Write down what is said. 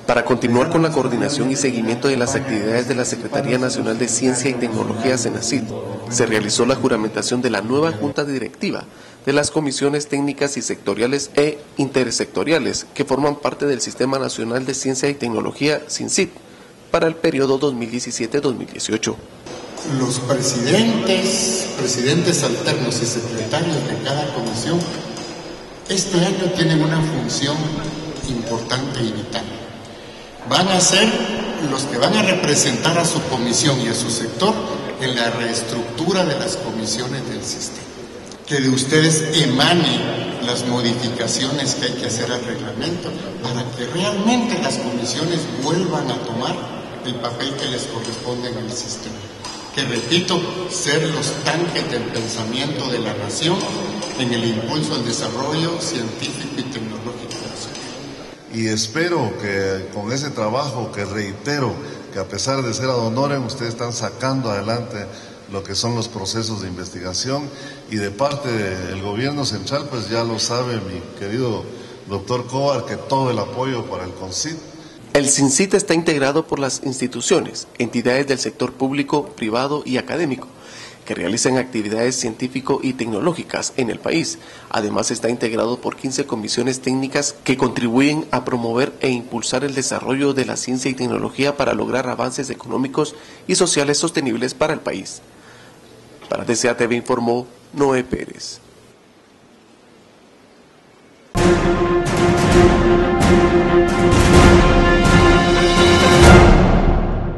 Para continuar con la coordinación y seguimiento de las actividades de la Secretaría Nacional de Ciencia y Tecnología CENACIT, se realizó la juramentación de la nueva Junta Directiva de las comisiones técnicas y sectoriales e intersectoriales que forman parte del Sistema Nacional de Ciencia y Tecnología CINCIT para el periodo 2017-2018. Los presidentes alternos y secretarios de cada comisión este año tienen una función importante y vital. Van a ser los que van a representar a su comisión y a su sector en la reestructura de las comisiones del sistema. Que de ustedes emanen las modificaciones que hay que hacer al reglamento para que realmente las comisiones vuelvan a tomar el papel que les corresponde en el sistema. Que, repito, ser los tanques del pensamiento de la nación en el impulso al desarrollo científico y tecnológico nacional. Y espero que con ese trabajo, que reitero, que a pesar de ser ad honorem, ustedes están sacando adelante lo que son los procesos de investigación, y de parte del gobierno central, pues ya lo sabe mi querido doctor Cobar, que todo el apoyo para el CONCIT. El CINCIT está integrado por las instituciones, entidades del sector público, privado y académico, que realizan actividades científico y tecnológicas en el país. Además está integrado por 15 comisiones técnicas que contribuyen a promover e impulsar el desarrollo de la ciencia y tecnología para lograr avances económicos y sociales sostenibles para el país. Para DCA TV informó Noé Pérez.